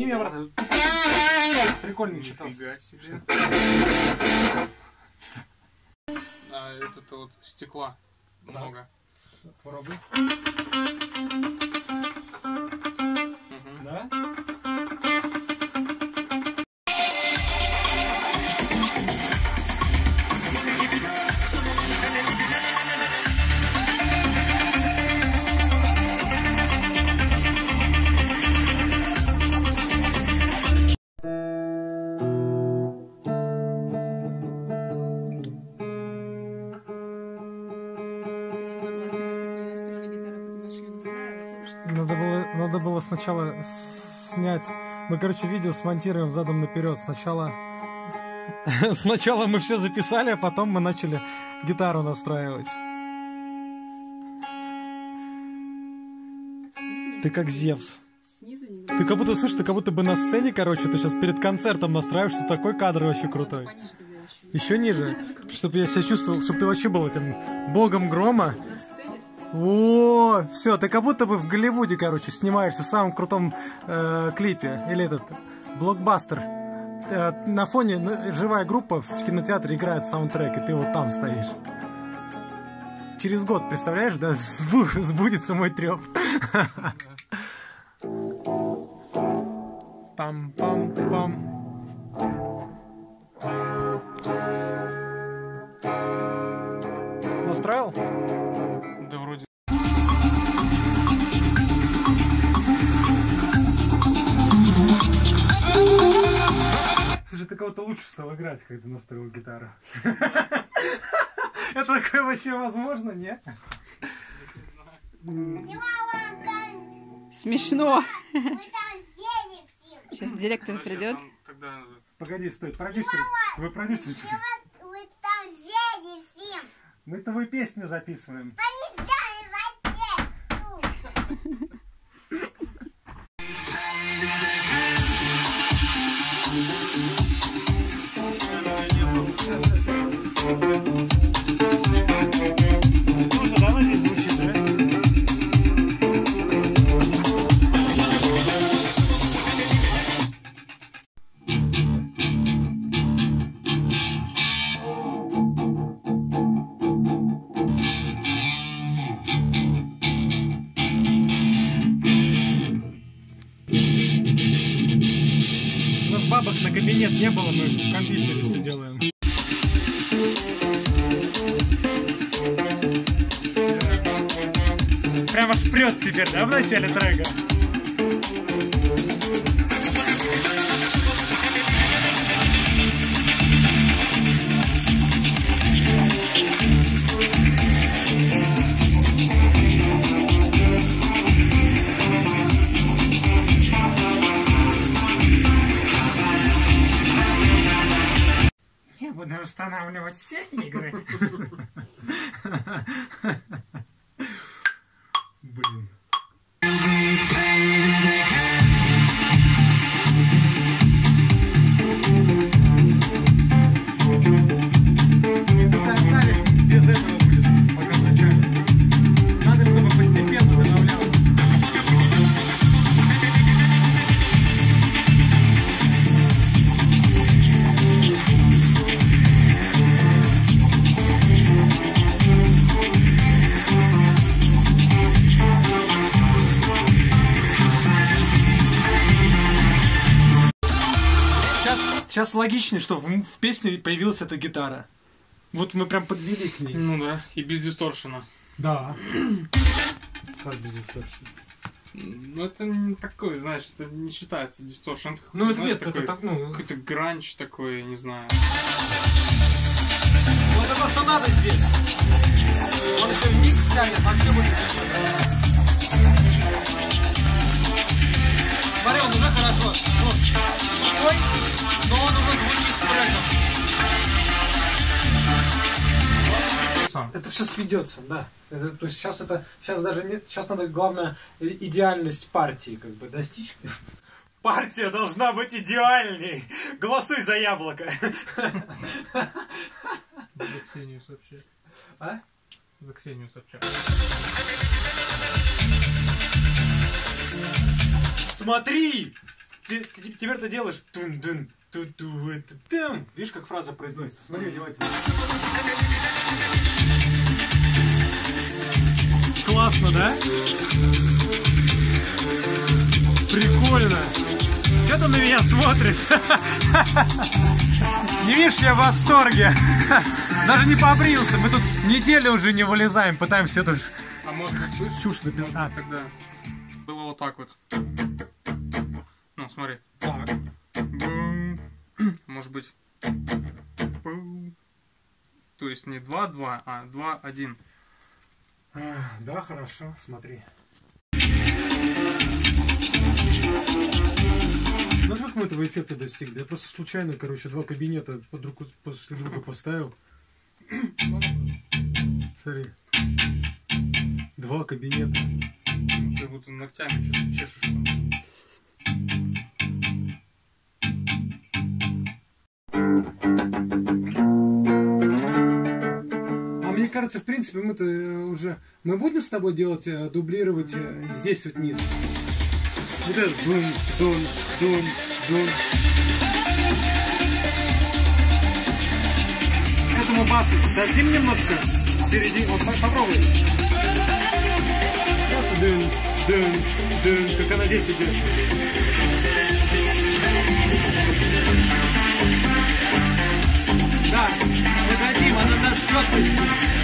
Подними обратно. Прикольно что-то. Нифига себе. А это вот стекла много. Попробуй. Да? Надо было сначала снять. Мы, короче, видео смонтируем задом наперед. Сначала мы все записали, а потом мы начали гитару настраивать. Ты как Зевс. Ты как будто, слышишь, ты как будто бы на сцене, короче, ты сейчас перед концертом настраиваешь, что такой кадр вообще крутой. Еще ниже, чтобы я себя чувствовал, чтобы ты вообще был этим богом грома. О, все, ты как будто бы в Голливуде, короче, снимаешься в самом крутом клипе. Или этот блокбастер. На фоне живая группа в кинотеатре играет саундтрек, и ты вот там стоишь. Через год, представляешь, да, сбудется мой трёп. Пам-пам-пам. Настроил? Да вроде. Слушай, ты кого-то лучше стал играть, когда ты настроил гитару. Это такое вообще возможно, нет? Смешно. Сейчас директор придет. Погоди, стой, продюсер. Вы продюсер. Мы твою песню записываем. Круто, да, она здесь звучит, да? У нас бабок на кабинет не было, мы в компьютере все делаем. Прямо впрет теперь, да, в начале трека? Я буду устанавливать все игры. Блин. Ты оставишь без этого будет, пока вначале. Надо, чтобы постепенно добавлял. Сейчас логичнее, что в песне появилась эта гитара. Вот мы прям подвели к ней. Ну да, и без дисторшена. Да. Как без дисторшена? Ну это не такой, знаешь, это не считается дисторшн. Ну это знаешь, нет, такой, это так, ну... какой-то гранч такой, я не знаю. Вот это что надо здесь. Он еще в микс тянет, вообще будет. Смотри, он уже хорошо. Вот. Ой, но он уже звучит с треком. Это все сведется, да. Это, то есть сейчас даже нет, сейчас надо, главное, идеальность партии как бы достичь. Партия должна быть идеальней. Голосуй за яблоко. За Ксению Собчак. А? За Ксению Собчак. Смотри! теперь ты делаешь тун-дун, ту-ту-ту-тун. Видишь, как фраза произносится? Смотри, внимательно. Классно, да? Прикольно. Что ты на меня смотришь? Не видишь, я в восторге. Даже не побрился. Мы тут неделю уже не вылезаем, пытаемся эту А может быть, слышишь? чушь записать. Тогда было вот так вот. Ну, смотри. Так. Бум. Может быть. Бум. То есть не 2-2, а 2-1. Да, хорошо, смотри. Знаешь, как мы этого эффекта достигли? Я просто случайно, короче, два кабинета после друга поставил. Смотри. Два кабинета. Как будто ногтями что-то чешешь там. Мне кажется, в принципе, мы-то уже... Мы будем с тобой делать, дублировать здесь вот вниз. Вот это дун, дун, дун, дун. К этому басу дадим немножко в середине. Вот попробуй. Просто дун, дун, дун, как она здесь идет. Да, дадим, она даст четкость.